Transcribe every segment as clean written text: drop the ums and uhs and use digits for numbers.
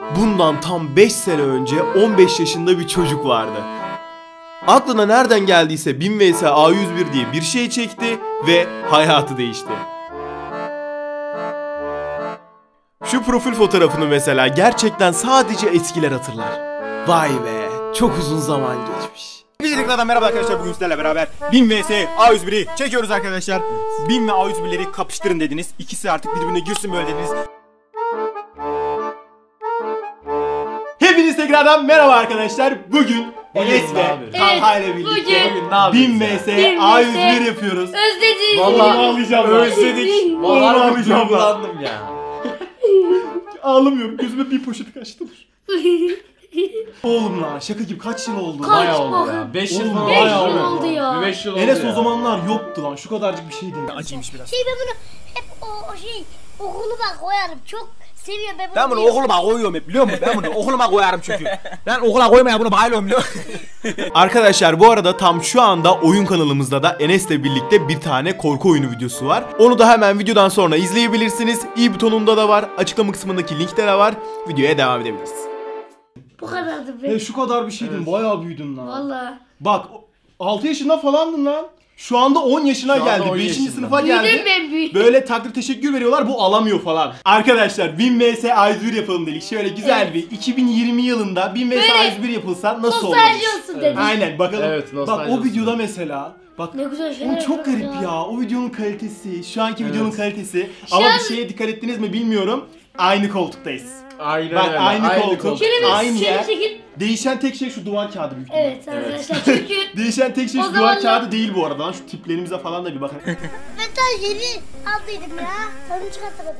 Bundan tam 5 sene önce 15 yaşında bir çocuk vardı. Aklına nereden geldiyse 1000 vs A101 diye bir şey çekti ve hayatı değişti. Şu profil fotoğrafını mesela gerçekten sadece eskiler hatırlar. Vay be, çok uzun zaman geçmiş. Tekrardan merhaba arkadaşlar, bugün sizlerle beraber 1000 vs A101'i çekiyoruz arkadaşlar. 1000 ve A101'leri kapıştırın dediniz. İkisi artık birbirine girsin böyle dediniz. Hepiniz tekrardan merhaba arkadaşlar. Bugün Enes ve Talha ile birlikte 1000 vs A101 yapıyoruz. Özledik. Vallahi ağlayacağım. Özledik. Vallahi ağlayacağım. Kullandım ya. Ağlamıyorum. Gözüme bir poşet kaçtı. Oğlum lan şaka gibi kaç yıl oldu? Bayağı oldu ya. 5 yıl falan. 5 yıl oldu ya. 5 yıl oldu. Enes ya. o zamanlar yoktu lan. Şu kadarcık bir şeydi. Acıymış biraz. Ben bunu hep o şey okuluma koyarım. Çok seviyorum ben bunu. Ben bunu okuluma koyuyorum hep, biliyor musun? Ben bunu okuluma koyarım çünkü. Ben okula koymaya bunu bayılıyorum, biliyor musun? Arkadaşlar bu arada tam şu anda oyun kanalımızda da Enes'le birlikte bir tane korku oyunu videosu var. Onu da hemen videodan sonra izleyebilirsiniz. İ butonunda da var. Açıklama kısmındaki linkte de var. Videoya devam edebiliriz. Bu kadardı be. Şu kadar bir şeydin, evet. Bayağı büyüdün lan. Valla. Bak 6 yaşında falandın lan. Şu anda 10 yaşına geldi. 5. sınıfa geldi. Büyüdüm ben, büyüdüm. Böyle takdir teşekkür veriyorlar, bu alamıyor falan. Arkadaşlar 1000 vs A101 yapalım dedik. Şöyle güzel Evet. bir 2020 yılında 1000 vs A101 yapılsa nasıl olur? Nostalji olsun dedik. Aynen bakalım. Evet, bak nostalji o olsun. videoda mesela. Bak Ne güzel şeyler oğlum çok yapıyoruz garip ya. O videonun kalitesi, şu anki Evet. videonun kalitesi. Şu Ama an- bir şeye dikkat ettiniz mi bilmiyorum. Aynı koltuktayız. Aynen Bak öyle. aynı koltuk, Şöyle aynı bir yer. şekil. Değişen tek şey şu duvar kağıdı büyük ihtimal. Evet arkadaşlar çünkü Değişen tek şey O şu duvar zamanlar- kağıdı değil bu arada lan. Şu tiplerimize falan da bir bakın. ben daha yeni aldıydım ya. Tadını çıkartamadım.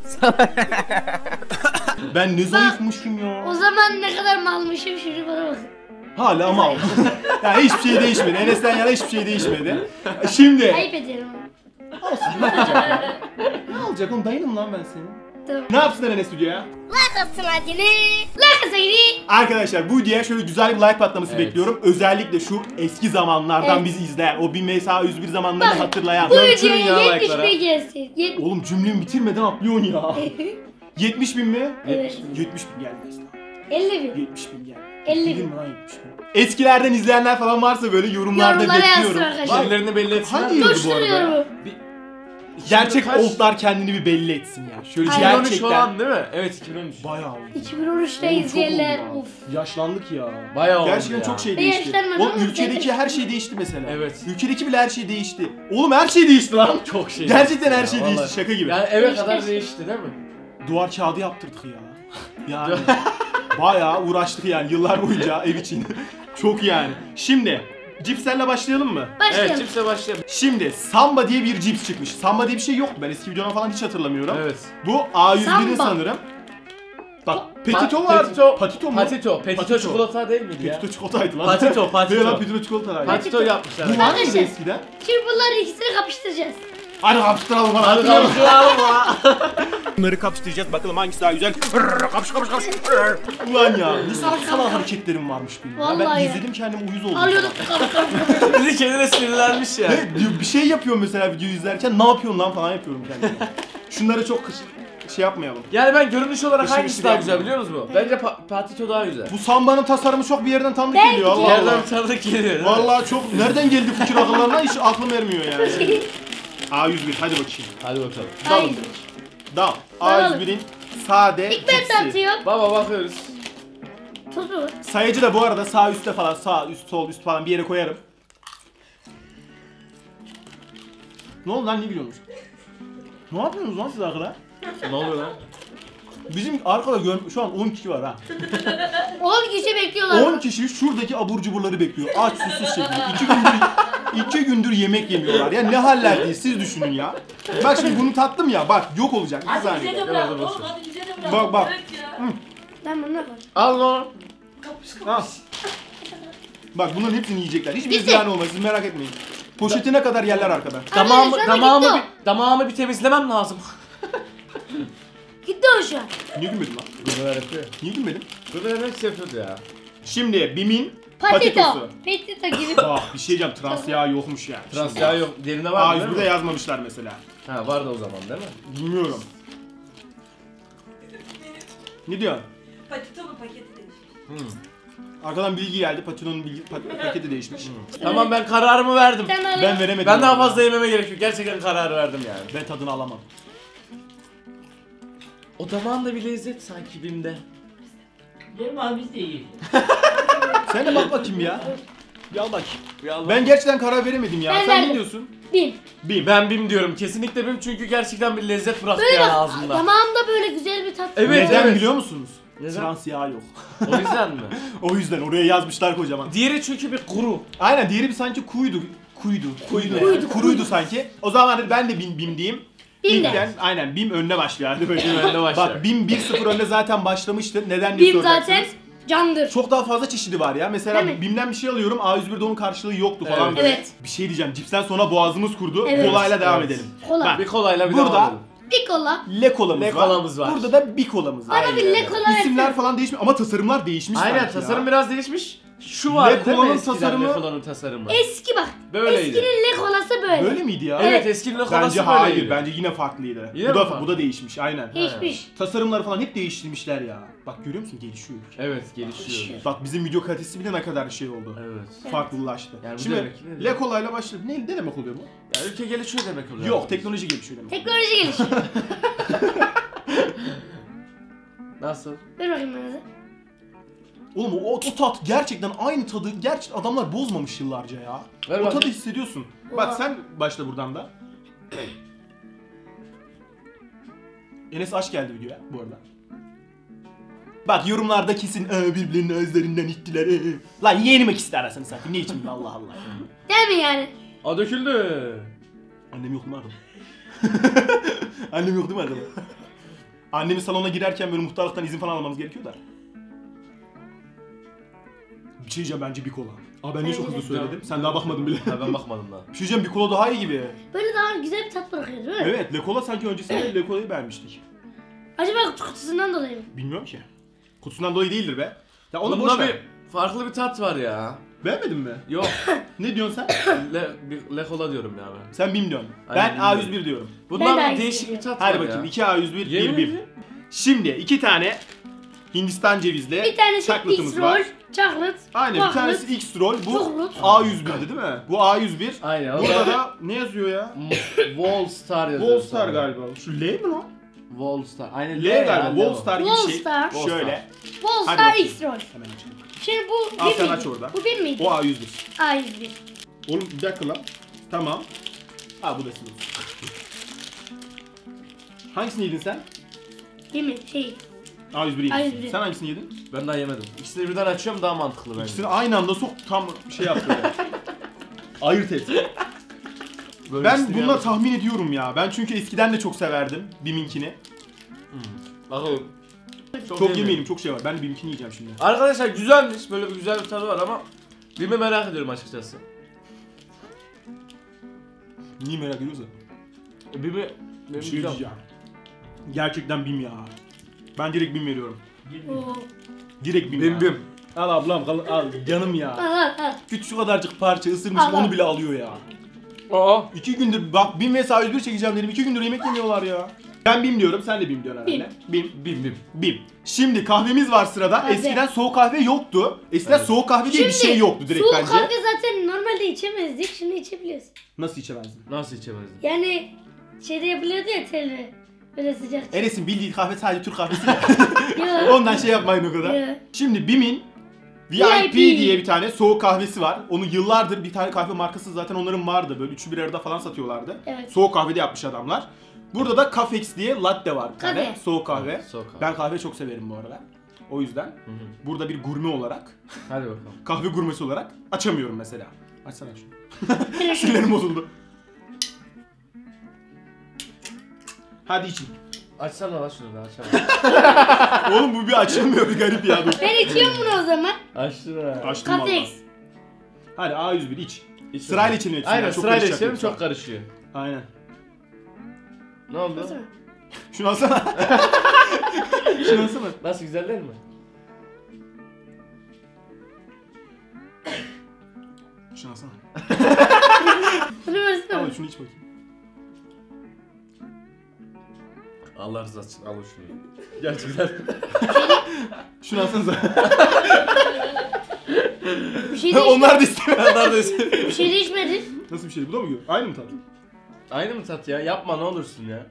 Ben ne zayıfmışım ya. O zaman ne kadar malmışım şunu bana bakın. Hala mal. Yani hiçbir şey değişmedi. Enes'ten yana hiçbir şey değişmedi. Şimdi. Ayıp ederim ama. Olsun, ne olacak? Ne olacak oğlum, dayınım lan ben senin. Tamam. Ne yapsınlar Enes stüdyoya? Like atsın hadi ne? Like atsın. Arkadaşlar bu videoya şöyle güzel bir like patlaması Evet. bekliyorum. Özellikle şu eski zamanlardan Evet. bizi izleyen, o 1000 vs 101 zamanlarını Bak, hatırlayan. Bu Götürün ya videoya like'lara. 70 bin gelsin. Oğlum cümlemi bitirmeden atlıyorsun ya. 70 bin mi? Evet. 70 bin geldi mesela. 50 bin. 70 bin geldi. 50 Bilir bin. mi lan 70 bin? Eskilerden izleyenler falan varsa böyle yorumlarda Yorumlara yazsın bekliyorum. arkadaşlar. Kendilerini belli etsinler. Hangi yıl bu arada? Coşturuyorum. Gerçek Kaç? oldlar kendini bir belli etsin ya. Şöyle 2013 gerçekten. falan değil mi? Evet 2013. Bayağı oldu. 2013'te Oğlum çok izleyenler. oldu ya. Of. Yaşlandık ya. Bayağı oldu Gerçekten ya. çok şey Ben değişti. yaşlanmadım Oğlum ama ülkedeki sen- her şey değişti mesela. Evet. Ülkedeki bile her şey değişti. Oğlum her şey değişti lan. Çok şey. Gerçekten her ya, şey vallahi. değişti, şaka gibi. Yani eve Değişti. kadar değişti değil mi? Duvar kağıdı yaptırdık ya. Yani bayağı uğraştık yani yıllar boyunca ev için. Çok yani. Şimdi cipslerle başlayalım mı? Evet Başlayalım. çipse başlayalım. Şimdi Samba diye bir cips çıkmış. Samba diye bir şey yoktu. Ben eski videodan falan hiç hatırlamıyorum. Evet. Bu A101'in Samba. sanırım. Bak Petito var. Patito mu? Petito çikolata değil miydi ya? Petito çikolataydı lan. Patito. Değil lan, Petito çikolataydı. Patito yapmışlar. Bu var mıydı Arkadaşlar. eskiden? Şimdi bunların ikisini kapıştıracağız. Hadi kapıştıralım falan. Hadi kavuşturalım ha. Bunları kapıştıracağız. Bakalım hangisi daha güzel. Kapış. Ulan ya. Ne salak hareketlerim varmış benim. Ya. Ben Vallahi ya. izledim kendim uyuz oldum. Alıyorduk Bizi kendine sinirlenmiş ya. Ne diyor, bir şey yapıyorum mesela videoyu izlerken, ne yapıyorsun lan falan yapıyorum kendime. Şunları çok şey yapmayalım. Yani ben görünüş olarak Teşekkür hangisi daha ederim. güzel biliyor musunuz? Bence Patito daha güzel. Bu Samba'nın tasarımı çok bir yerden tanıdık Belki. geliyor. Allah Yerden Allah. bir tanıdık geliyor değil mi? Vallahi çok nereden geldi fikir akıllarına hiç aklım ermiyor yani. A101 hadi bakayım. Hadi bakalım. Hayır. Dal. Bakalım. A101'in sade İlk ben cipsi. tanıtıyorum. Baba bakıyoruz. Tuz mu? Sayacı da bu arada sağ üstte falan, sağ üst sol üst falan bir yere koyarım. Ne oldu lan, ne gülüyorsunuz? Ne yapıyorsunuz lan siz arkada? Ne oluyor lan? Bizim arkada şu an 10 kişi var ha. 10 kişi bekliyorlar. 10 kişi şuradaki abur cuburları bekliyor. Aç susuz şekilde. 2 gündür yemek yemiyorlar. Ya ne hallerdeyiz siz düşünün ya. Bak şimdi bunu tattım ya, bak yok olacak bir Hadi bize saniye. de bırak oğlum, hadi bize de bırak. Bak. Bırak ya. Ben bunu yaparım. Al lan. Kapış Al. kapış. Bak bunların hepsini yiyecekler. Hiçbir Bitti. ziyan olmaz, siz merak etmeyin. Poşetine kadar yerler arkada. Arkadaşlar, Damağımı bir temizlemem lazım. Gitti o şu an. Niye gülmedin lan? Bunlar yapıyor. Niye gülmedin? Bunlar hepsi yapıyordu ya. Şimdi BİM'in Patito. patitosu. Patito gibi. Bak bir şey diyeceğim, trans yağ yokmuş yani. Trans yağ yok. Derinde var mı değil A101'de mi? yazmamışlar mesela. Ha vardı o zaman değil mi? Bilmiyorum. Ne diyorsun? paketi değişmiş. Arkadan bilgi geldi. Patino'nun paketi değişmiş. Tamam ben kararımı verdim. Sen öyle. Ben veremedim. Ben daha onu. fazla yememe gerek yok. Gerçekten kararı verdim yani. Ben tadını alamam. O damağında bir lezzet sanki Bim'de. Gelin abi biz de yiyelim. Sen de bak bakayım ya. Bir al bak. Ben Ben gerçekten karar veremedim ya. Ben Sen ne verdim. diyorsun? Bim. Bim. ben Bim diyorum. Kesinlikle Bim çünkü gerçekten bir lezzet bıraktı Böyle yani bak ağzımda. damağımda böyle güzel bir tat. Evet, Neden evet. biliyor musunuz? Neden? Trans yağ yok. O yüzden mi? O yüzden oraya yazmışlar kocaman. Diğeri çünkü bir kuru. Aynen diğeri bir sanki kuruydu sanki. O zaman hadi ben de Bim diyeyim. Bim de. İlkten aynen Bim önüne başlıyor. Hadi böyle. Bim önüne başlar. Bak Bim 1-0 önde zaten başlamıştı. Neden diye Bim soracaksınız. zaten candır. Çok daha fazla çeşidi var ya. Mesela Değil mi? Bim'den bir şey alıyorum. A101'de onun karşılığı yoktu falan Evet. böyle. Evet. Bir şey diyeceğim. Cipsten sonra boğazımız kurdu. Evet. Kolayla devam Evet. edelim. Kola. Bak, Bir kolayla bir Burada- devam edelim. Bir kola. Le kolamız Le var. kolamız var. Burada da bir kolamız var. Bana bir le kola İsimler versene. falan değişmiş ama tasarımlar değişmiş Aynen sanki tasarım ya. biraz değişmiş. Şu var değil mi Lekolanın eskiden tasarımı- Lekolanın tasarımı? Eski bak. Böyleydi. Eskinin le kolası böyle. Böyle miydi ya? Evet eskinin Lekolası Bence böyleydi. hayır. Bence yine farklıydı. Yine bu mi da farklı? bu da değişmiş aynen. Değişmiş. Tasarımları falan hep değiştirmişler ya. Bak görüyor musun? Gelişiyor. Evet gelişiyor. Bak bizim video kalitesi bile ne kadar şey oldu. Evet. Farklılaştı. Yani bu Şimdi demek ki ne Le kolayla başladı. Ne demek oluyor bu? Ya ülke gelişiyor demek oluyor. Yok, teknoloji gelişiyor demek. Teknoloji gelişiyor. Nasıl? Ver bakayım bana da. Oğlum o tat gerçekten aynı tadı. Gerçekten adamlar bozmamış yıllarca ya. Ver o tadı bakayım. hissediyorsun. Oha. Bak sen başla buradan da. Enes aç geldi videoya bu arada. Bak yorumlarda kesin birbirlerinin özlerinden ittiler. Lan yeğenim ikisi de arasını satayım. Ne için Allah Allah. Değil mi yani? Aa döküldü. Annem yok mu arada? Annem yok değil mi arada? Annemin salona girerken böyle muhtarlıktan izin falan almamız gerekiyor da. Bir şey diyeceğim bence bir kola. Aa ben niye çok hızlı söyledim? Sen daha bakmadın bile. Ha ben bakmadım daha. Bir şey diyeceğim bir kola daha iyi gibi. Böyle daha güzel bir tat bırakıyor değil mi? Evet Le Cola sanki öncesinde Le Cola'yı beğenmiştik. Acaba kutusundan dolayı mı? Bilmiyorum ki. Kutusundan dolayı değildir be. Ya onu Bunda boş ver. bir farklı bir tat var ya. Beğenmedin mi? Yok. Ne diyorsun sen? Lekola diyorum ya ben. Sen Bim diyorsun. Aynen, Ben Bim A101 diyorum. Ben Bundan de bir değişik bir tat Hadi var bakayım ya. 2 A101 1 Yemin Bim. ederim. Şimdi 2 tane Hindistan cevizli Bir tanesi chocolate'ımız var. X-Roll, chocolate, Aynen bir chocolate. tanesi X-Roll, bu Chocolate. A101'di değil mi? Bu A101. Aynen. Burada da ne yazıyor ya? Wall Star yazıyor. Wall Star sonra. galiba. Şu L mi lan? Wall Star. Aynen L galiba. ya, Wall o. Star gibi Wall şey. Star. Wall Şöyle. Wall Hadi Star bakayım. X-Roll. Hemen açalım. Şimdi bu Al bir sen miydi? aç orada. Bu bir miydi? O A101. A101. Oğlum bir dakika lan. Tamam. Ha bu da sizin. Hangisini yedin sen? Değil mi? Şey. A101 yedin. A101. Sen hangisini yedin? Ben daha yemedim. İkisini birden açıyorum daha mantıklı bence. İkisini aynı anda sok tam şey yap böyle. Ayırt et. Böyle Ben ikisini bununla yapıyorum. tahmin ediyorum ya. Ben çünkü eskiden de çok severdim Bim'inkini. Bakalım. Çok yemeyelim, çok şey var. Ben Bim'inkini yiyeceğim şimdi. Arkadaşlar güzelmiş. Böyle bir güzel bir tadı var ama Bim'i merak ediyorum açıkçası. Niye merak ediyorsun? Bim'i Bir şey diyeceğim. Gerçekten Bim ya. Ben direkt Bim veriyorum. Oo. Direkt Bim, Bim ya. Bim. Al ablam, al canım ya. Al. Küçük şu kadarcık parça ısırmışım, Al. onu bile alıyor ya. Aa. 2 gündür bak Bim ve A101 çekeceğim dedim. 2 gündür yemek yemiyorlar ya. Ben Bim diyorum, sen de Bim diyorsun herhalde. Bim. Bim. Bim. Şimdi kahvemiz var sırada. Kahve. Eskiden soğuk kahve yoktu. Eskiden Evet. soğuk kahve diye bir şey yoktu direkt soğuk bence. kahve zaten normalde içemezdik. Şimdi içebiliyoruz. Nasıl içemezdin? Nasıl içemezdin? Yani şeyde yapılıyordu ya telle. Böyle sıcak. Enes'in bildiği kahve sadece Türk kahvesi. Yok. Ondan şey yapmayın o kadar. Yok. Şimdi Bim'in VIP diye bir tane soğuk kahvesi var. Onu yıllardır bir tane kahve markası zaten onların vardı. Böyle üçü bir arada falan satıyorlardı. Evet. Soğuk kahvede yapmış adamlar. Burada da Cafex diye latte var bir tane. Kafe. Soğuk kahve. Soğuk kahve. Ben kahve çok severim bu arada. O yüzden burada bir gurme olarak, Hadi bakalım. kahve gurmesi olarak açamıyorum mesela. Açsana şunu. Sinirlerim bozuldu. Hadi için. Açsana lan şunu da açamam. Oğlum bu bir açılmıyor, bir garip ya. Dur. Ben içiyorum bunu o zaman. Açsana. Açtım valla. Katex. Hadi A101 iç. İç Sırayla içelim hepsini. Aynen ya, çok sırayla karışacak içelim yoksa. çok karışıyor. Aynen. Ne oldu? Nasıl? Şunu alsana. Şunu alsana. Nasıl güzel değil mi? Şunu alsana. Bunu versene. Al şunu iç bakayım. Allah rızası için alın şunu. Gerçekten. Şunu Şunu alsanıza. Bir şey değişmedi. Onlar da istemiyor. Onlar da istiyor. Bir şey değişmedi. Nasıl bir şey? Bu da mı gör? Aynı mı tat? Aynı mı tat ya? Yapma ne olursun ya.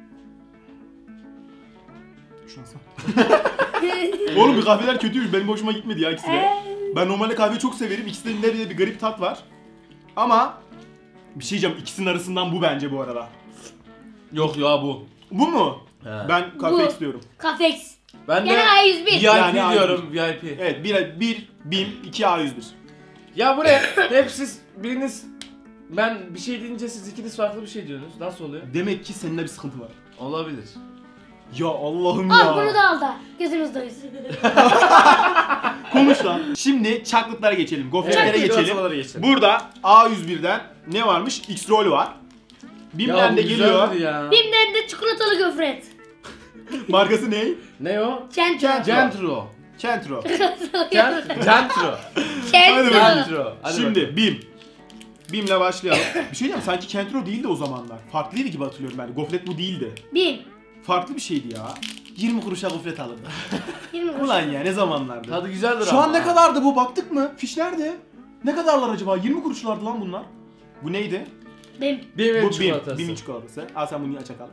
Şunu alsana. Oğlum bir kahveler kötüymüş. Benim hoşuma gitmedi ya ikisi de. Ben normalde kahveyi çok severim. İkisinde de bir garip tat var. Ama bir şey diyeceğim. İkisinin arasından bu bence bu arada. Yok ya bu. Bu mu? He. Ben kahve Bu. istiyorum. Kafex. Ben de Gene A101. VIP Yani diyorum VIP. Evet, bir BİM, 2 A101. Ya bu ne? Hep siz biriniz ben bir şey deyince siz ikiniz farklı bir şey diyorsunuz. Nasıl oluyor? Demek ki seninle bir sıkıntı var. Olabilir. Ya Allah'ım Al ya. bunu da al da. Gözümüz doysun. Konuş lan. Şimdi çaklıklara geçelim. Gofretlere geçelim. Çikolatalara geçelim. Burada A101'den ne varmış? X-Roll var. BİM'den bu de güzeldir geliyor. Ya. Bim'den de çikolatalı gofret. Markası ne? Ne o? Centro. Centro. Centro. Centro. Hadi bakalım. Centro. Hadi Şimdi bakalım. BİM. BİM'le başlayalım. Bir şey diyeyim, sanki Centro değildi o zamanlar. Farklıydı gibi hatırlıyorum ben. Gofret bu değildi. Bim. Farklı bir şeydi ya. 20 kuruşa gofret alırdı. 20 kuruş. Ulan ya ne zamanlardı. Tadı güzeldir Şu ama. an ne kadardı bu, baktık mı? Fiş nerede? Ne kadarlar acaba? 20 kuruşlardı lan bunlar. Bu neydi? Bim. Bir Bu BİM. çikolatası. BİM'in çikolatası. Al sen bunu aç bakalım.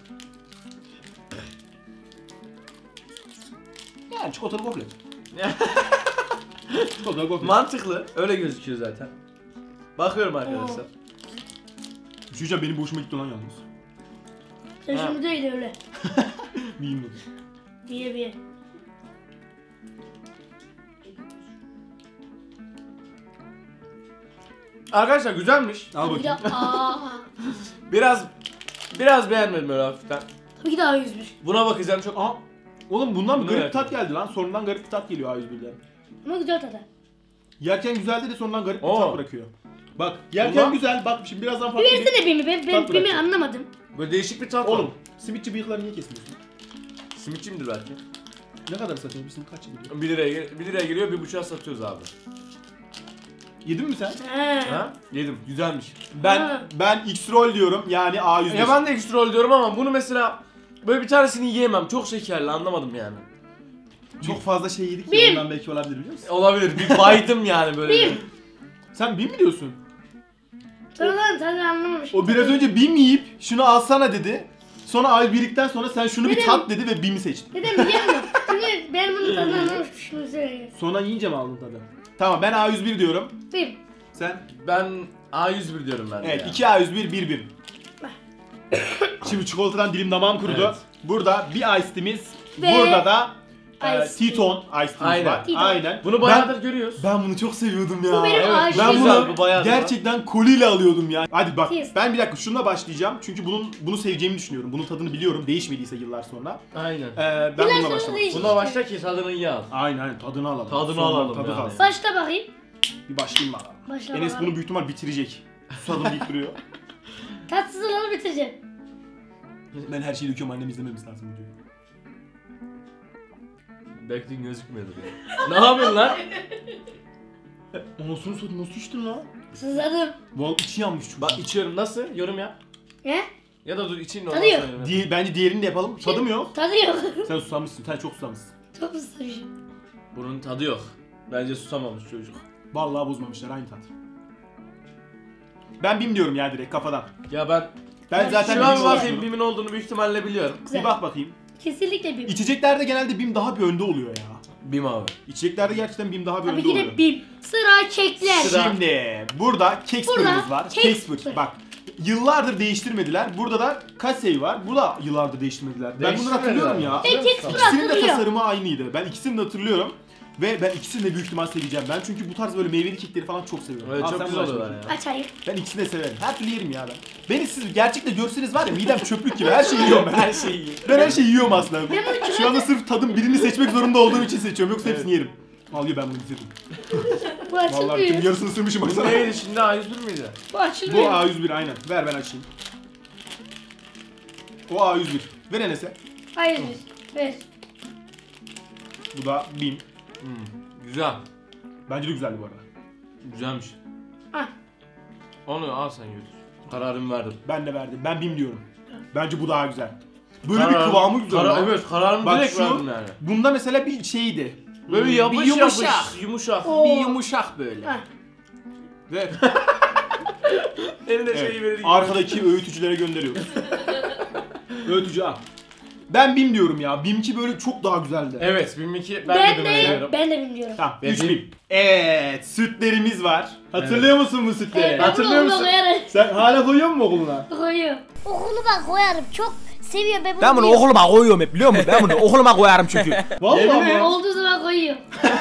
Yani çikolatalı gofret. Çikolatalı gofret. Mantıklı. Öyle gözüküyor zaten. Bakıyorum arkadaşlar. Bir şey diyeceğim, benim boşuma gitti lan yalnız. Sen Ha. şimdi değil öyle. BİM dedi. Diye bir. Arkadaşlar güzelmiş. Al Bir de bakayım. Biraz beğenmedim öyle hafiften. Tabii ki de A101. Buna bakacağım çok. Aa, oğlum bundan bir Bunu garip yer. tat geldi lan. Sonradan garip bir tat geliyor A101'den. Ama güzel tadı. Yerken güzeldi de sonradan garip bir Oo. tat bırakıyor. Bak yerken Ulan. güzel. Bak şimdi birazdan Bir farklı bir... versene Bim'i. Ben Tat Bim'i bırakacak. anlamadım. Böyle değişik bir tat Oğlum var. simitçi bıyıkları niye kesmiyorsun? Simitçiyimdir belki. Ne kadar satıyorsun? Bir simit kaç gidiyor? 1 liraya giriyor, 1,5'a satıyoruz abi. Yedin mi sen? Ha? Yedim. Güzelmiş. Ben X-Roll diyorum, yani A101. Ya ben de ekstra diyorum ama bunu mesela böyle bir tanesini yiyemem. Çok şekerli, anlamadım yani. Çok fazla şey yedik Bim. ya, ondan belki olabilir, biliyor musun? Olabilir. Bir baydım yani böyle. Bim. Sen BİM mi diyorsun? Sonradan tadı anlamamış. O biraz önce BİM yiyip şunu alsana dedi. Sonra A101'likten sonra sen şunu bir Dedim. tat dedi ve BİM'i seçtin. Neden biliyor musun? Çünkü ben bunun tadını anlamamışım. Şimdi söyleyeyim. Sonra yiyince mi aldın tadı? Tamam, ben A101 diyorum. Bim. Sen? Ben A101 diyorum ben de Evet, ya. 2 A101, 1 BİM. Şimdi çikolatadan dilim damağım kurudu. Evet. Burada bir ice tea'miz, Ve burada da Ice tea. T-Tone ice tea'miz Aynen. var. T-Tone. Aynen. Bunu bayağıdır görüyoruz. Ben bunu çok seviyordum ya. Bu benim Evet, aşığım. Ben Güzel, bunu bu bayağı gerçekten koliyle alıyordum ya. Hadi bak, Yes. ben bir dakika şununla başlayacağım çünkü bunu seveceğimi düşünüyorum. Bunun tadını biliyorum, değişmediyse yıllar sonra. Aynen. Ben Yıllar bununla sonra başlamak değişti. istiyorum. Buna başla ki tadını iyi al. Aynen, tadını alalım. Tadını Sonra alalım tadı yani. kalsın. Başla bakayım. Bir başlayayım bakalım. Başla Enes bakalım. bunu büyük ihtimal bitirecek. Susadım deyip duruyor. Tatsız olanı bitireceğim. Ben her şeyi döküyorum, annem izlememiz lazım videoyu. Bekleyin gözükmüyordur ya. Ne yapıyorsun lan? Anasını satayım, nasıl içtin lan? Sızladım. Vallahi içi yanmış çünkü. Bak içiyorum, nasıl? Yorum yap. He? Ya da dur içeyim de Tadı ondan yok. sonra yorum yap. Bence diğerini de yapalım. Tadım yok. Tadı yok. Sen susamışsın, sen çok susamışsın. Çok susamışım. Bunun tadı yok. Bence susamamış çocuk. Vallahi bozmamışlar, aynı tat. Ben BİM diyorum ya, direkt kafadan. Ya ben Ben zaten şu an BİM bakayım diyorum. BİM'in olduğunu büyük ihtimalle biliyorum. Güzel. Bir bak bakayım. Kesinlikle Bim. İçeceklerde genelde BİM daha bir önde oluyor ya. BİM abi. İçeceklerde gerçekten BİM daha bir Tabii önde ki oluyor. de Bim. Sıra kekler. Sıra. Şimdi burada Keksper'ımız var. Keksper. Keksper. Bak, yıllardır değiştirmediler. Burada da Kasey var. Bu da yıllardır değiştirmediler. Ben bunları hatırlıyorum ya. Ben Keksper'ı İkisinin de hatırlıyorum. tasarımı aynıydı. Ben ikisini de hatırlıyorum. Ve ben ikisini de büyük ihtimal seveceğim. Ben çünkü bu tarz böyle meyveli kekleri falan çok seviyorum. Evet, Al çok sen güzel bunu aç oluyorlar bakayım. ya. Açayım. Ben ikisini de severim. Her türlü yerim ya ben. Beni siz gerçekte görseniz var ya, midem çöplük gibi. Her şeyi yiyorum ben. Her şeyi iyi. Ben her şeyi yiyorum aslında. Ben bunu Şu anda sırf tadım birini seçmek zorunda olduğum için seçiyorum. Yoksa hepsini yerim. Al ye, ben bunu bitirdim. Bu Vallahi tüm açılmıyor. yarısını ısırmışım Bu baksana. neydi şimdi A101 miydi? Bu Bu açılmıyor. A101 aynen. Ver ben açayım. O A101. Ver Enes'e. Hayır. Ver. Bu da BİM. Güzel. Bence de güzeldi bu arada. Güzelmiş. Ah. Onu al sen götür. Kararımı verdim. Ben de verdim. Ben BİM diyorum. Bence bu daha güzel. Böyle bir kıvamı güzel. lan. Evet, kararımı Bak direkt şu, verdim yani. bunda mesela bir şeydi. Böyle yapış bir yumuşak. yapış, yumuşak. Oo. Bir yumuşak böyle. Ha. Ve Eline şeyi verir. arkadaki öğütücülere gönderiyoruz. Öğütücü al. Ben Bim diyorum ya. Bim'ki böyle çok daha güzeldi. Evet, BİM2 ben Ben de de beğeniyorum. bilmiyorum. Tamam, Ve 3 Bim. Bim. Evet, sütlerimiz var. Hatırlıyor musun bu sütleri? Evet, ben Hatırlıyor bunu musun? koyarım. Sen hala koyuyor musun okuluna? Koyuyorum. Okuluma koyarım. Çok seviyorum. Ben bunu biliyorum. okuluma koyuyorum hep biliyor musun? Ben bunu okuluma koyarım çünkü. Vallahi Yemin ama. Olduğu zaman koyuyorum.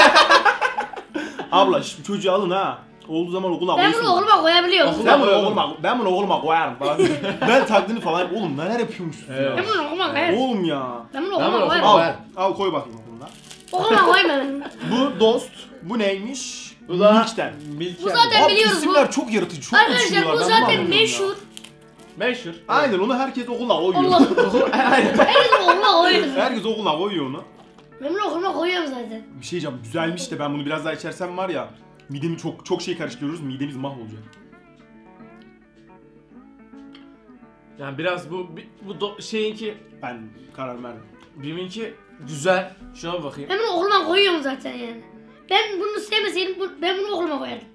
Abla şu çocuğu alın ha. Olduğu zaman okula Ben koyuyorsun. bunu okuluma koyabiliyorum. Ben bunu okuluma koyarım falan. Ben taklidini falan. Oğlum neler yapıyormuşsun Evet. Ben bunu okuluma koyarım. Oğlum ya. Ben bunu Ben bunu okuluma koyarım. okuluma- Al, al koy bakayım okuluna. Okuluma koymadım. Bu Dost. Bu neymiş? Bu da Milk'ten. Bu zaten Abi biliyoruz bu. isimler çok yaratıcı, çok Arkadaşlar uçuyorlar. bu Ben bunu zaten anlamıyorum ya. meşhur. Meşhur. Aynen onu herkes okuluna koyuyor. Allah. Herkes okuluma koyuyor. Herkes okuluna koyuyor onu. Ben bunu okuluma koyuyorum zaten. Bir şey diyeceğim, güzelmiş de ben bunu biraz daha içersem var ya, midemi çok şey karıştırıyoruz, midemiz mahvolacak. Yani biraz şeyinki, Ben karar verdim. BİM'inki güzel. Şuna bir bakayım. Ben bunu okuluma koyuyorum zaten yani. Ben bunu sevmeseydim ben bunu okuluma koyardım.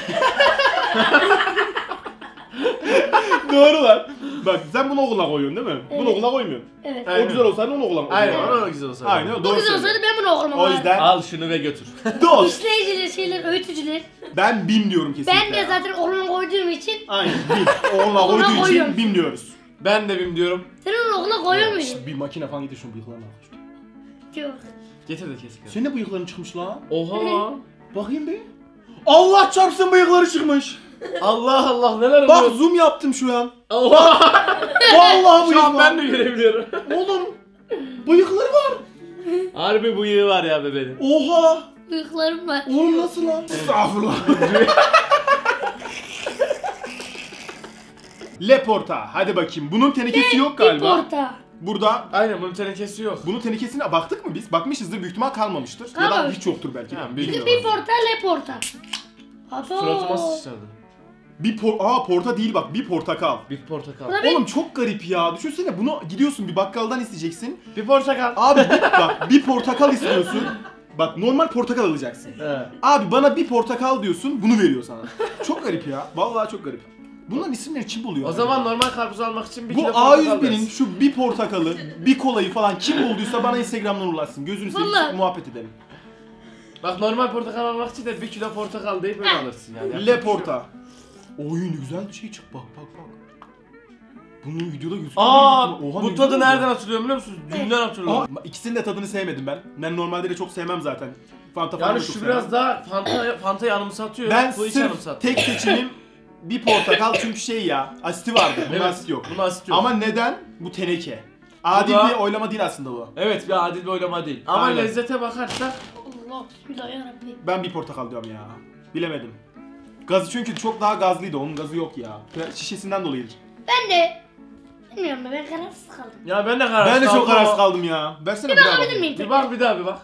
Doğru lan. Bak sen bunu okuluna koyuyorsun değil mi? Bunu Evet. okuluna koymuyorsun. Evet. Aynen. O güzel olsaydı onu okuluna Aynen, koyuyorsun. o da güzel olsa. Aynen, Bu doğru güzel söylüyorsun. olsaydı ben bunu okuluma O koyardım. yüzden Al şunu ve götür. Dost. İşleyiciler, şeyler, öğütücüler. Ben Bim diyorum kesinlikle. Ben de zaten okuluma koyduğum için Aynen Bim. Okuluna Okuluna koyduğu için koyuyorum. Bim diyoruz. Ben de BİM diyorum. sen onu okuluna koyuyor muydun? Bir makine falan getir şunu bıyıklarına bak. Yok. Getir de kesin. Senin de bıyıkların çıkmış lan. Oha. Bakayım bir. Allah çarpsın bıyıkları çıkmış. Allah Allah, neler Bak oluyor? zoom yaptım şu an. Oha. Vallahi Şu an bıyık ben var. de görebiliyorum. Oğlum bıyıkları var. Harbi bıyığı var ya bebeğin. Oha. Bıyıklarım var. Oğlum nasıl lan? Estağfurullah. Leporta. Hadi bakayım. Bunun tenekesi yok Bir galiba. porta. Burada Aynen, bunun tenekesi yok. bunun tenekesine baktık mı biz? Bakmışızdır, büyük ihtimal kalmamıştır. Ya da Kalmamış. hiç yoktur belki. Tamam, Bir bilmiyorum. porta, le porta. Suratıma sıçradı. Porta değil bak, bir portakal. Bir portakal. Bu da bir Oğlum çok garip ya. Düşünsene bunu gidiyorsun bir bakkaldan isteyeceksin. Bir portakal. Abi bak bir portakal istiyorsun. Bak normal portakal alacaksın. He. Abi bana bir portakal diyorsun, bunu veriyor sana. Çok garip ya. Vallahi çok garip. Bunların isimleri kim buluyor? O zaman normal karpuz almak için bir bu kilo portakal A101'in versin. şu bir portakalı, bir kolayı falan kim bulduysa bana Instagram'dan ulaşsın. Gözünü seveyim, Vallahi. muhabbet edelim. Bak, normal portakal almak için de bir kilo portakal deyip öyle alırsın yani. Yapacak Le bir şey yok. Porta. Oyun güzel bir şey çık bak. Bunun videoda gözüküyor. Aa, Oha, ne bu güzel tadı oldu. nereden hatırlıyorum biliyor musunuz? Dünden hatırlıyorum. Aa, ikisinin de tadını sevmedim ben. Ben normalde de çok sevmem zaten. Fanta falan Yani da çok şu sevmem. biraz daha Fanta'yı anımsatıyor. Ben bu hiç sırf anımsatmıyor. tek seçimim bir portakal çünkü şey ya, asiti vardı. Bunun Evet, asiti yok. Bunun asiti yok. Ama neden? Bu teneke. Adil da- bir oylama değil aslında bu. Evet, bir adil bir oylama değil. Ama Aynen. lezzete bakarsak Allah bismillahirrahmanirrahim. Ben bir portakal diyorum ya. Bilemedim. Gazı çünkü çok daha gazlıydı. Onun gazı yok ya. Şişesinden dolayıdır. Ben de bilmiyorum ben kararsız kaldım. ya ben de kararsız Ben de çok kaldım kararsız ama- kaldım ya. Versene bir daha Bakabilir bakayım. miyim? Bir bak, bir daha bir bak.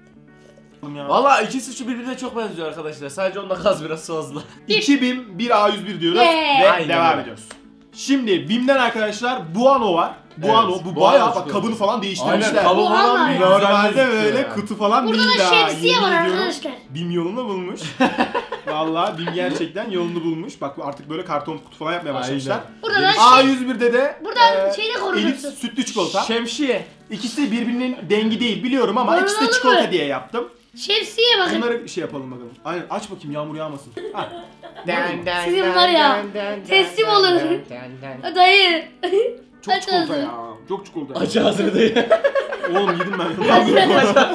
Ya. Valla ikisi şu birbirine çok benziyor arkadaşlar. Sadece onda gaz biraz fazla. 2 BİM, 1 A101 diyoruz Yeah. ve Aynen devam öyle. ediyoruz. Şimdi BİM'den arkadaşlar Buano var. Buano Evet, bu Buano bayağı bak çikolata. kabını falan değiştirmişler. kabı Oha falan lan. bir Normalde güzel böyle gözüküyor ya. kutu falan Burada değil da daha. şemsiye Yemin var ediyorum. arkadaşlar. BİM yolunu bulmuş. Vallahi BİM gerçekten yolunu bulmuş. Bak artık böyle karton kutu falan yapmaya başlamışlar. Aynen. Burada da A101'de de Buradan şeyle Elif koruyorsun. sütlü çikolata. Şemsiye. İkisi birbirinin dengi değil biliyorum ama Bana ikisi de olur çikolata mu? diye yaptım. Şemsiye bakın. Bunları şey yapalım bakalım. Aynen aç bakayım yağmur yağmasın. Ha. Sizin var ya, teslim olun. Dayı. Çok Aç çikolata ağzını. ya. Çok çikolata. Aç ağzını değil. Oğlum yedim ben.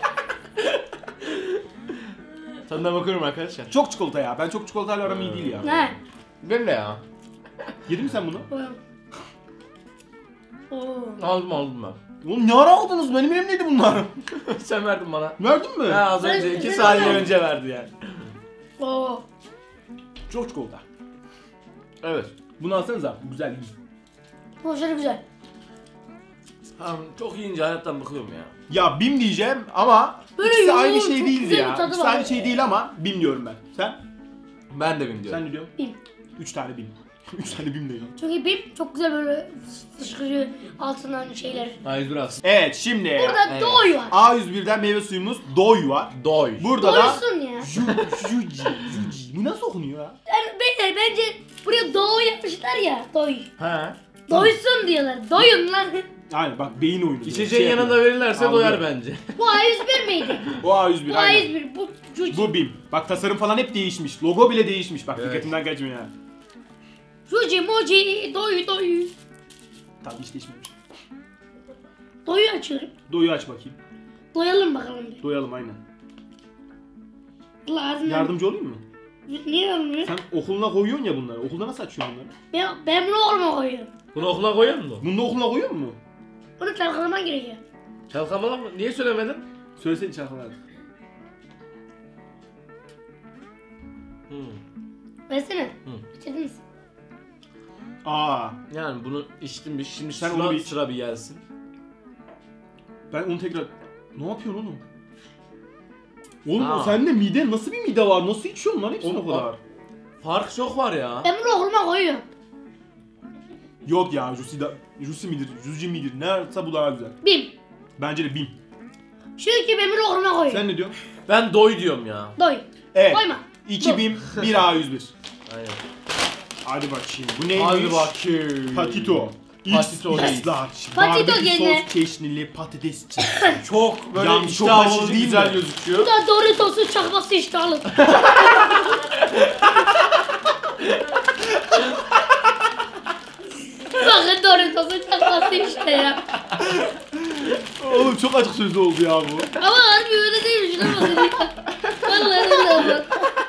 Tadına bakıyorum arkadaşlar. Çok çikolata ya. Ben çok çikolatayla aram iyi değil ya. Ne? Ben de ya. Yedin mi sen bunu? Oo. Aldım ben. Oğlum ne ara aldınız? Benim elimdeydi bunlar. Sen verdin bana. Verdin mi? Ha, az önce Ben- 2 ben saniye aldım. önce verdi yani. Oo. Çok çikolata. Evet. Bunu alsanıza. Bu güzel iyi. Bu aşırı güzel. Çok yiyince hayattan bıkıyorum ya. Ya BİM diyeceğim ama Böyle ikisi yoğun, aynı şey çok değildi güzel bir ya. tadı İkisi var. aynı şey değil ama BİM diyorum ben. Sen? Ben de bilmiyorum. Sen ne diyorsun? BİM. 3 tane BİM. 3 tane BİM de ya. Çünkü BİM çok güzel böyle fışkırıyor altından şeyler. Hayır biraz. Evet şimdi Burada Evet. Doy var. A101'den meyve suyumuz Doy var. Doy. Burada da Doysun ya. Juji. Bu nasıl okunuyor ya? Yani beyler bence buraya Doğu yapmışlar ya. Doy. He. Doysun diyorlar. Doyun lan. Aynen bak beyin oyunu. İçeceğin yanında verirlerse Anlıyorum. doyar bence. Bu A101 miydi? O A101 Bu aynen. A101. Bu Juji. Bu BİM. Bak tasarım falan hep değişmiş. Logo bile değişmiş. Bak Evet. dikkatimden kaçmıyor ya. Juji, Moji, Doy. Tabii hiç değişmemiş. Doyu açıyorum. Doyu aç bakayım. Doyalım bakalım bir. Doyalım aynen. Lazım. Yardımcı olayım mı? Niye olmuyor? Sen okuluna koyuyorsun ya bunları. Okulda nasıl açıyorsun bunları? Ben bunu okuluma koyuyorum. Bunu okula koyuyor musun? Bunu da okuluna koyuyor mu? Bunu çalkalaman gerekiyor. Çalkamalı mı? Niye söylemedin? Söylesene çarpılar. Versene. İçerdiniz. Aa, Yani bunu içtim bir şimdi Sen sıra, onu bir iç. sıra bir gelsin. ben onu tekrar... Ne yapıyorsun oğlum? Oğlum Ha. sende mide nasıl bir mide var? Nasıl içiyorsun lan hepsini o Oğlum, kadar? Fark çok var ya. Ben bunu okuluma koyuyorum. Yok ya Jusi midir, Juji midir? Neyse bu daha güzel. BİM. Bence de BİM. Çünkü ben bunu okuluma koyuyorum. Sen ne diyorsun? Ben doy diyorum ya. Doy. Evet. Koyma. 2 BİM, 1 A101. Aynen. Hadi bakayım. Bu neymiş? Hadi bakayım. Patito. Patito X değil. large. Patito Barbekü gene. sos çeşnili patatesçi. Çok böyle Yalnız çok iştah aşırı açıcı değil güzel mi? gözüküyor. Bu da Doritos'un çakması işte alın. Bakın Doritos'un çakması işte ya. Oğlum çok açık sözlü oldu ya bu. Ama harbi öyle değil. Şuna bakın ya. Vallahi öyle.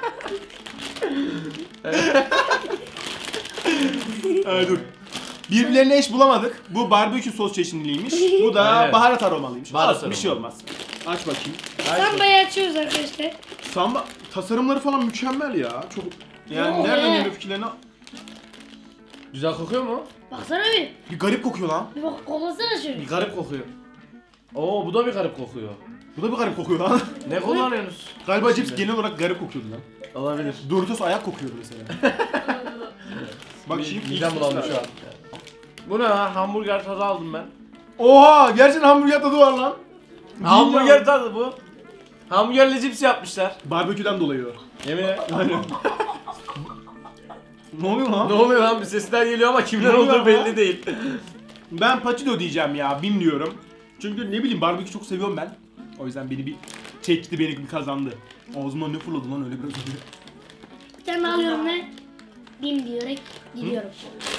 Dur. Birbirlerine eş bulamadık. Bu barbekü sos çeşniliymiş. Bu da Aynen. baharat aromalıymış. Baharat Olsun, bir şey aromalı. olmaz. Aç bakayım. Sambayı açıyoruz arkadaşlar. Samba tasarımları falan mükemmel ya. Çok yani Yo, nereden he. geliyor fikirlerine? Güzel kokuyor mu? Baksana bir. Bir garip kokuyor lan. Bir bak koklasana şöyle. Bir garip kokuyor. Oo bu da bir garip kokuyor. Bu da bir garip kokuyor lan. Ne kullanıyorsunuz? Galiba cips genel olarak garip kokuyordu lan. Olabilir. Doritos ayak kokuyordu mesela. Bakayım. Midem bulandı şu an. Bu ne ha? Hamburger tadı aldım ben. Oha! Gerçekten hamburger tadı var lan. Hamburger tadı bu. Hamburgerli cips yapmışlar. Barbeküden dolayı o. Yemin ederim. Aynen. Ne oluyor Ne lan? oluyor lan? Bir sesler geliyor ama kimden Ne oluyor olduğu lan? belli değil. Ben patito diyeceğim ya, bilmiyorum. Çünkü ne bileyim barbekü çok seviyorum ben. O yüzden beni bir çekti, beni bir kazandı. Ağzıma ne fırladı lan öyle biraz önce. Bir tane alıyorum ne? BİM diyerek gidiyorum.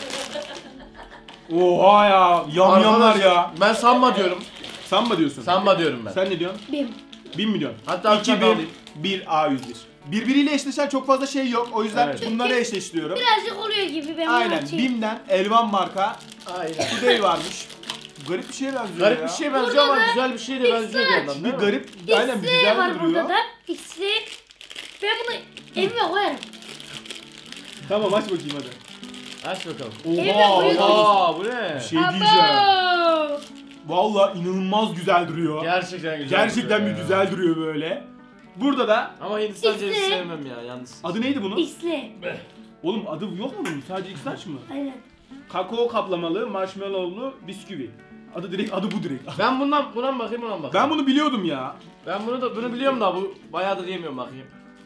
Oha ya, yamyamlar Arkadaşlar, ya. Ben samba diyorum. Samba diyorsun. Samba diyorum ben. Sen ne diyorsun? BİM. 1000 milyon. Hatta 2 bir tane alayım. 1 A101. Birbiriyle eşleşen çok fazla şey yok. O yüzden Evet. bunları eşleştiriyorum. Birazcık oluyor gibi ben bunu Aynen. açayım. BİM'den Elvan marka Aynen. Today varmış. Garip bir şeye benziyor Garip ya. bir şeye benziyor Burada ama da güzel bir şeye de benziyor bir yandan Bir değil mi? garip, aynen bir X'li güzel var duruyor. burada da. X'li. Ben bunu evime koyarım. Tamam aç bakayım hadi. Aç bakalım. Evime Oha koyuyorum. oha. Aa bu ne? Şey diyeceğim. Abo. Vallahi inanılmaz güzel duruyor. Gerçekten güzel. Gerçekten bir duruyor ya. güzel duruyor böyle. Burada da Ama Hindistan İşte. cevizi sevmem ya yalnız. adı neydi bunun? X'li. Oğlum adı yok mu bunun? Sadece X-Large mı? Aynen. Kakao kaplamalı, marshmallowlu bisküvi. Adı bu direkt. Ben buna mı bakayım buna mı bakayım? Ben bunu biliyordum ya. Ben bunu biliyorum da bu bayağıdır yemiyorum bakayım.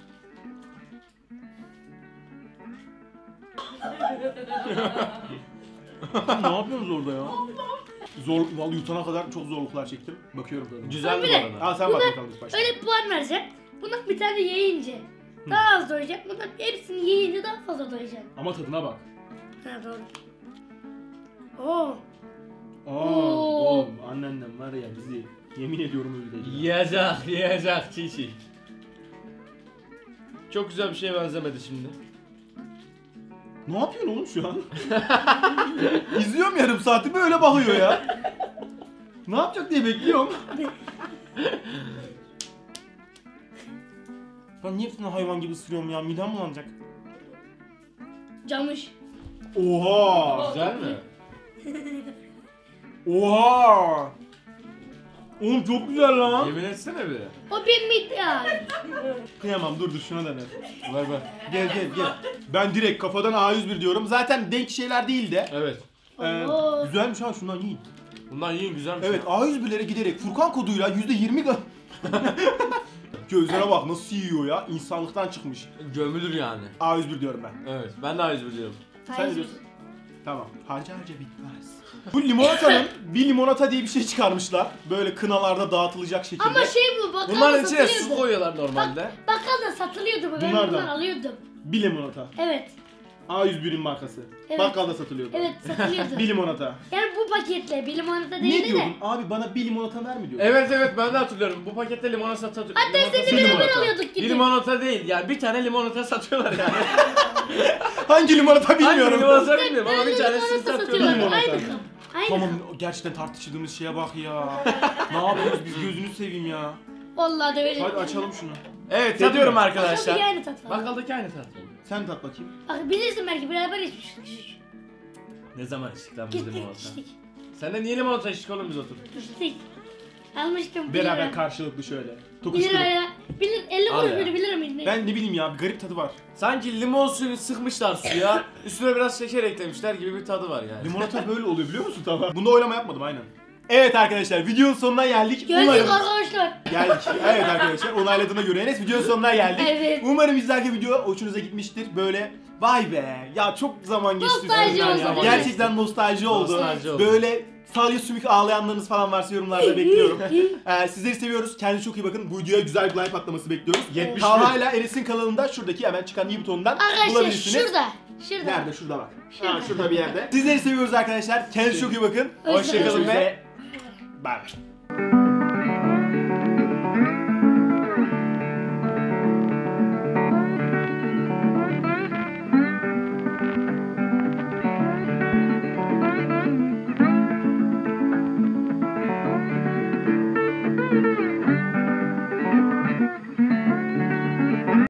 Ne yapıyorsunuz orada ya? Vallahi yutana kadar çok zorluklar çektim. Bakıyorum tadına. Güzel bir bu de- arada. Al sen bak bakalım ilk başta. Öyle puan vereceğim. Bundan bir tane yiyince daha az doyacak. Bundan hepsini yiyince daha fazla doyacak. Ama tadına bak. Ha doğru. Oo. Oğlum anneannem var ya bizi yemin ediyorum öldürecek. Yiyecek çiğ. Çok güzel bir şeye benzemedi şimdi. Ne yapıyorsun oğlum şu an? İzliyorum yarım saati böyle bakıyor ya. Ne yapacak diye bekliyorum. Ben niye hepsini hayvan gibi ısırıyorum ya? Midem bulanacak. Camış. Oha! Güzel mi? Oha! Oğlum çok güzel lan. Yemin etsene bir. O bir mit ya. Kıyamam dur şuna da ver. Ver ver. Gel. Ben direkt kafadan A101 diyorum. Zaten denk şeyler değil de. Evet. Oo. Güzelmiş ha şundan yiyin. Bundan yiyin güzelmiş. Evet A101'lere giderek Furkan koduyla %20 Gözlere bak nasıl yiyor ya. İnsanlıktan çıkmış. Gömülür yani. A101 diyorum ben. Evet. Ben de A101 diyorum. Sen ne diyorsun? Tamam. Harca bitmez. Bu limonatanın bir limonata diye bir şey çıkarmışlar. Böyle kınalarda dağıtılacak şekilde. Ama şey bu bakkalda Bunların içine satılıyordu. su koyuyorlar normalde. Bakkalda satılıyordu bu. Ben Bunlardan. bundan alıyordum. Bir limonata. Evet. A101'in markası. Evet. Bakkalda satılıyordu. Evet satılıyordu. Bir limonata. Yani bu paketle bir limonata Ne değildi de. diyordun? Abi bana bir limonata ver mi diyordun? Evet ben de hatırlıyorum. Bu pakette limonata satıyor. Hatta seni limonata. beraber alıyorduk Bir gidip. limonata değil yani bir tane limonata satıyorlar yani. Hangi limonata Hangi bilmiyorum. limonata bilmiyorum ama bir Böyle tanesini limonata satıyorlar. satıyorlar. Limonata. Aynı kap. Aynı Tamam kap. gerçekten tartıştığımız şeye bak ya. Ne yapıyoruz biz gözünü seveyim ya. Vallahi de öyle. Hadi açalım şunu. Evet tadıyorum Bakkaldaki arkadaşlar. aynı tat var. Bakkaldaki aynı tat. Sen tat bakayım. Bak bilirsin belki beraber içmiştik. Ne zaman içtik lan biz Gittik limonata? içtik. Sen de niye limonata içtik oğlum biz oturup? İçtik. Almıştım 1 Beraber lira. karşılıklı şöyle. 1 Tokuşturup. liraya. 50 Al kuruş ya. biri bilir miydin? Ben ne bileyim ya bir garip tadı var. Sanki limon suyunu sıkmışlar suya, üstüne biraz şeker eklemişler gibi bir tadı var yani. Limonata böyle oluyor biliyor musun tamam? Bunda oylama yapmadım aynen. Evet arkadaşlar videonun sonuna geldik. Geldik Umarım... arkadaşlar. Geldik. Evet arkadaşlar onayladığına göre Enes videonun sonuna geldik. Evet. Umarım izlerken video hoşunuza gitmiştir. Böyle vay be ya çok zaman geçti Nostalji üstünden oldu, ya. değil mi? Gerçekten nostalji oldu. Nostalji oldu. Böyle salya sümük ağlayanlarınız falan varsa yorumlarda bekliyorum. Sizleri seviyoruz. Kendinize çok iyi bakın. Bu videoya güzel bir like patlaması bekliyoruz. 71. Talha'yla Enes'in kanalında şuradaki hemen çıkan i butonundan Arkadaşlar bulabilirsiniz. şurada. Şurada. Nerede? Şurada bak. Şurada. Ha, şurada bir yerde. Sizleri seviyoruz arkadaşlar. Kendinize çok iyi bakın. Hoşça kalın Görüşürüz ve ve bay bay.